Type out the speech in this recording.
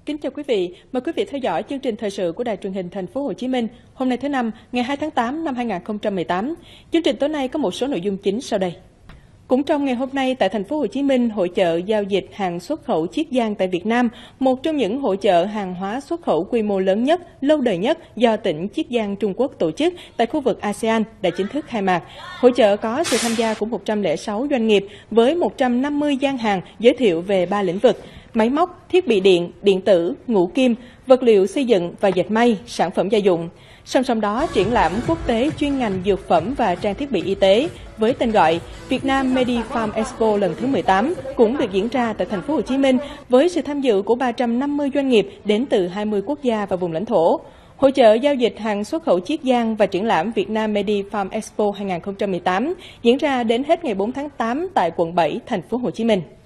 Kính chào quý vị, mời quý vị theo dõi chương trình thời sự của Đài Truyền hình Thành phố Hồ Chí Minh. Hôm nay thứ Năm, ngày 2 tháng 8 năm 2018. Chương trình tối nay có một số nội dung chính sau đây. Cũng trong ngày hôm nay tại Thành phố Hồ Chí Minh, hội chợ giao dịch hàng xuất khẩu Chiết Giang tại Việt Nam, một trong những hội chợ hàng hóa xuất khẩu quy mô lớn nhất, lâu đời nhất do tỉnh Chiết Giang Trung Quốc tổ chức tại khu vực ASEAN đã chính thức khai mạc. Hội chợ có sự tham gia của 106 doanh nghiệp với 150 gian hàng giới thiệu về 3 lĩnh vực: máy móc, thiết bị điện, điện tử, ngũ kim, vật liệu xây dựng và dệt may, sản phẩm gia dụng. Song song đó, triển lãm quốc tế chuyên ngành dược phẩm và trang thiết bị y tế với tên gọi Việt Nam Medifarm Expo lần thứ 18 cũng được diễn ra tại Thành phố Hồ Chí Minh với sự tham dự của 350 doanh nghiệp đến từ 20 quốc gia và vùng lãnh thổ. Hội chợ giao dịch hàng xuất khẩu Chiết Giang và triển lãm Việt Nam Medifarm Expo 2018 diễn ra đến hết ngày 4 tháng 8 tại quận 7, Thành phố Hồ Chí Minh.